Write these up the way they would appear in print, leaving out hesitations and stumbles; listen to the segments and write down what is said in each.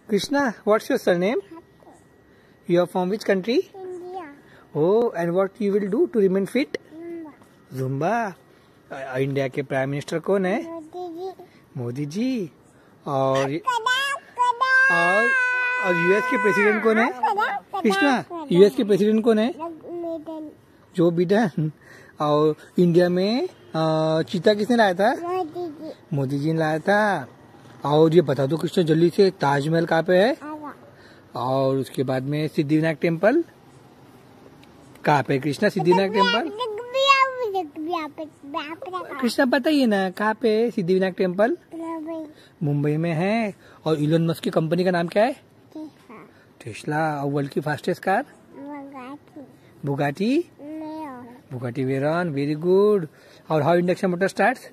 Krishna, what's your surname? You are from which country? India. Oh, and what you will do to remain fit? Zumba. Zumba. India के prime minister कौन है? मोदी जी. मोदी जी. और कदा. और US के president कौन है? कृष्णा, यूएस के प्रेसिडेंट कौन है? Joe Biden. और इंडिया में चीता किसने लाया था? मोदी जी. मोदी जी ने लाया था. और ये बता दो कृष्णा जल्दी से, ताजमहल कहाँ पे है? और उसके बाद में सिद्धिविनायक टेम्पल कहाँ पे? कृष्णा सिद्धिविनायक टेम्पल कृष्णा बताइए ना, कहाँ पे है सिद्धिविनायक टेम्पल? मुंबई में है. और इलोन मस्क की कंपनी का नाम क्या है? टेस्ला. और वर्ल्ड की fastest car? Bugatti. Bugatti Veyron. Very good. और हाउ इंडक्शन मोटर स्टार्ट्स?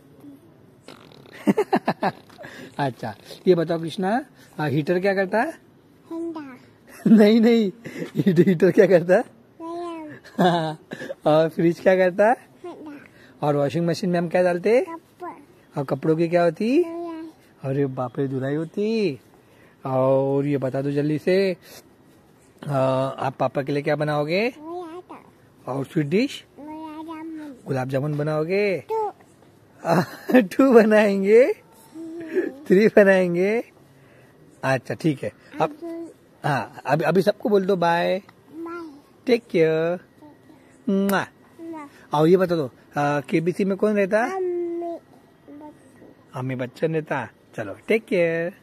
अच्छा, ये बताओ कृष्णा, हीटर क्या करता है? नहीं, हीटर क्या करता है? और फ्रिज क्या करता है? और वॉशिंग मशीन में हम क्या डालते? और कपड़ों की क्या होती? अरे बाप रे, धुलाई होती. और ये बता दो जल्दी से, आप पापा के लिए क्या बनाओगे? और स्वीट डिश? गुलाब जामुन बनाओगे? 2 बनाएंगे, 3 बनाएंगे. अच्छा ठीक है. अब हाँ, अभी सबको बोल दो बाय. Take care. और ये बता दो, केबीसी में कौन रहता? अमिताभ बच्चन रहता. चलो टेक केयर.